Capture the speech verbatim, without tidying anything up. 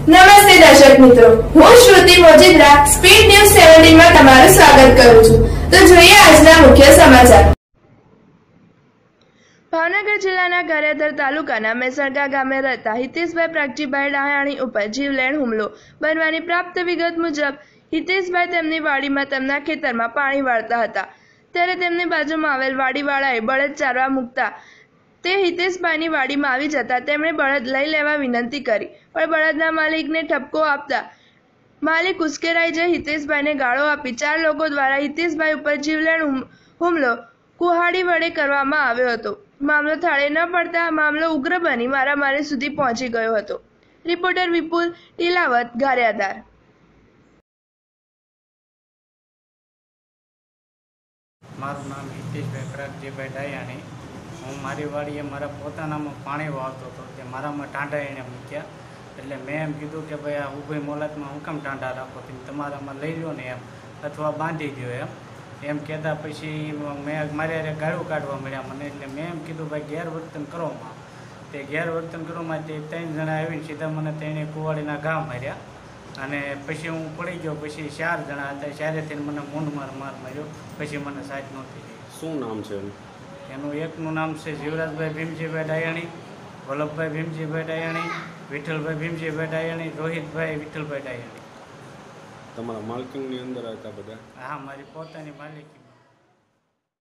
નમસ્તે દર્શક મિત્રો, હું Shruti Mojidra speed news seventeen માં તમારું સ્વાગત કરું છું। તો જોઈએ આજના મુખ્ય સમાચાર। ભાવનગર જિલ્લાના ગારિયાધાર તાલુકાના મેસણગા ગામે રહેતા હિતેશભાઈ પ્રાગજીભાઈ ડાયાણી ઉપર જીવલેણ હુમલો બનવાની પ્રાપ્ત વિગત મુજબ હિતેશભાઈ તેમની વાડીમાં તેમના ખેતરમાં પાણી વાળતા હતા, ત્યારે તેમની બાજુમાં આવેલ વાડીવાળાએ બળદ ચારવા મૂકતા તે હિતેશભાઈની વાડીમાં આવી જતા તેમણે બળદ લઈ લેવા વિનંતી કરી, પણ બળદના માલિકને ઠપકો આપતા માલિક ઉશ્કેરાઈ જઈ હિતેશભાઈને ગાળો આપી ચાર લોકો દ્વારા હિતેશભાઈ ઉપર જીવલેણ હુમલો કુહાડી વડે કરવામાં આવ્યો હતો। મામલો થાળે ન પડતા મામલો ઉગ્ર બની મારામારી સુધી પહોંચી ગયો હતો। રિપોર્ટર વિપુલ ટીલાવત, ગારિયાધાર। મારું નામ હિતેશભાઈ પ્રાગજીભાઈ ડાયાણી। હું મારી વાડીએ મારા પોતાનામાં પાણી વાવતો હતો, તે મારામાં ટાંડા એણે મૂક્યા, એટલે મેં એમ કીધું કે ભાઈ આ ઉભી મોલાતમાં હું કેમ ટાંડા રાખો, તમે તમારામાં લઈ લો ને એમ, અથવા બાંધી દો એમ એમ કહેતા પછી મેં મારે અરે ગાળું કાઢવા મળ્યા મને, એટલે મેં એમ કીધું ભાઈ ગેરવર્તન કરોમાં, તે ગેરવર્તન કરોમાં તે ત્રણ જણા આવીને સીધા મને તેણે કુવાડીના ઘા માર્યા, અને પછી હું પડી ગયો। પછી ચાર જણા હતા, ચારેથી મને મૂંઢ માર માર માર્યો, પછી મને સાચ નહોતી। શું નામ છે એનું? એકનું નામ છે જીવરાજભાઈ ભીમજીભાઈ ડાયાણી, વલ્લભભાઈ ભીમજીભાઈ ડાયાણી, વિઠ્ઠલભાઈ ભીમજીભાઈ ડાયાણી, રોહિતભાઈ વિઠ્ઠલભાઈ ડાયાણી। તમારા માલકીની અંદર હતા બધા? હા, મારી પોતાની માલિકી।